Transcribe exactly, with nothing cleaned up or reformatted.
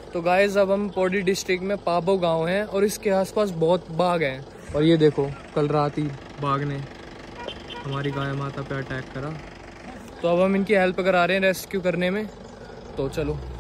तो गाइस अब हम पौड़ी डिस्ट्रिक्ट में पाबो गांव हैं और इसके आसपास बहुत बाघ हैं। और ये देखो कल रात ही बाघ ने हमारी गाय माता पे अटैक करा। तो अब हम इनकी हेल्प करा रहे हैं रेस्क्यू करने में। तो चलो।